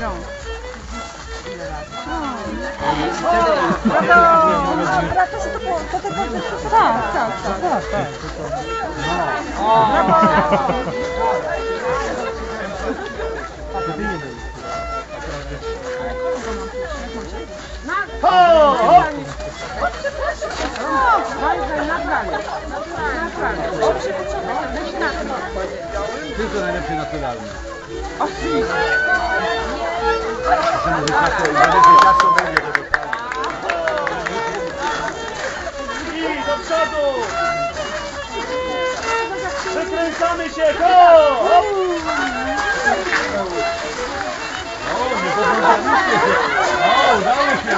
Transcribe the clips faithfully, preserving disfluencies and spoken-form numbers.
rąk. Ile razy? No to... Dobra, to się to było, to tego... Tak, tak, tak. Tak, tak. O, brawo! Ho! Ho! Tylko najlepszy naturalny. I do przodu! Wykręcamy się! Ho! Hop! O, nie pozwoliliście się! O, udało się!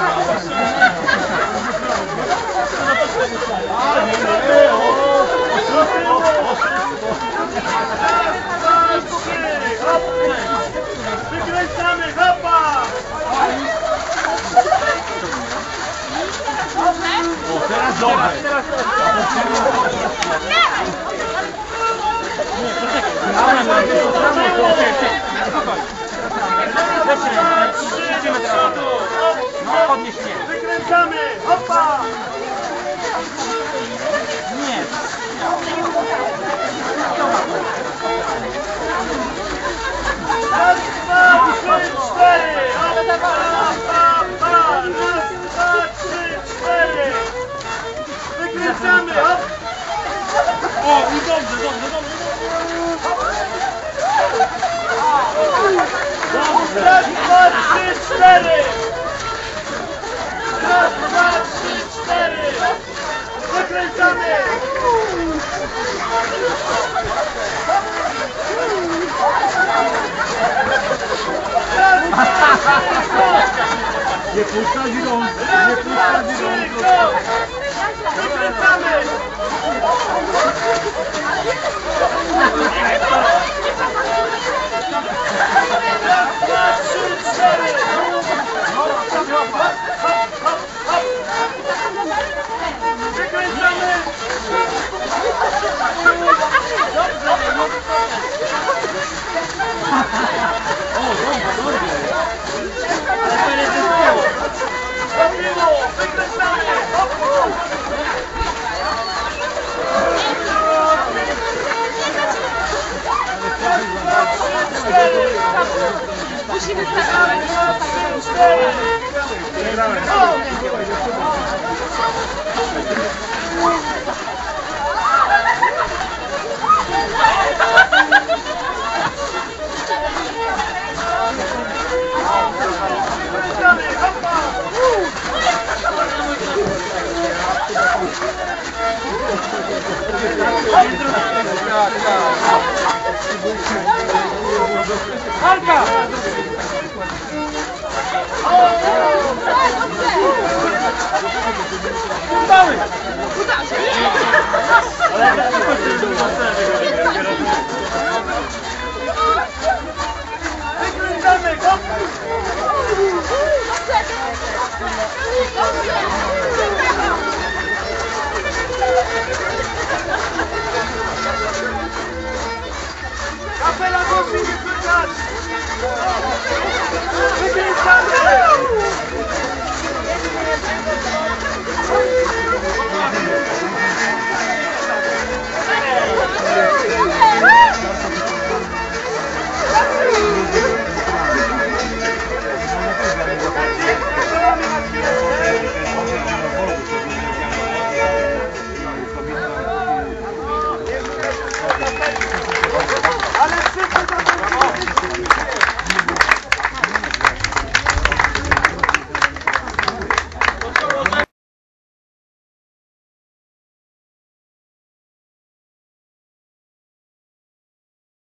A, nie, nie, o! Oszustwo! Oszustwo! Hop! Wykręcamy! Hopa! O, teraz dobrze! Teraz, Idziemy teraz. No, podnieś mnie. wykręcamy! Hopa! Nie. Raz, dwa, trzy, cztery! Hopa, hopa, hopa! Raz, dwa, trzy, cztery! Wykręcamy! Hop! O, i dobrze, dobrze, dobrze! Dobrze! Raz, dwa, trzy, cztery! Raz, dwa, trzy, cztery! Wykręcamy! Nie puszczać rąk! Nie puszczać rąk! Wykręcamy! Raz, dwa, trzy, cztery! Hop, hop, hop, hop! Wykręcamy! Dobrze! O, dobrze, dobrze! Zrobiło! Wykręcamy! Hop, hop! Musimy pracować. Halka! Udały! Udało się! Ale jak to